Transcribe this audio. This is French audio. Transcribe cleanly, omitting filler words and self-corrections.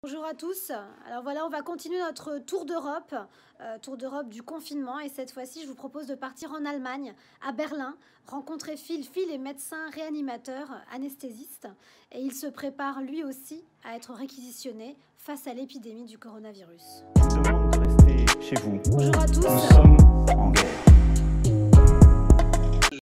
Bonjour à tous. Alors voilà, on va continuer notre tour d'Europe du confinement. Et cette fois-ci, je vous propose de partir en Allemagne, à Berlin, rencontrer Phil. Phil est médecin réanimateur, anesthésiste, et il se prépare lui aussi à être réquisitionné face à l'épidémie du coronavirus. Je vous demande de rester chez vous. Bonjour à tous. Nous sommes en guerre.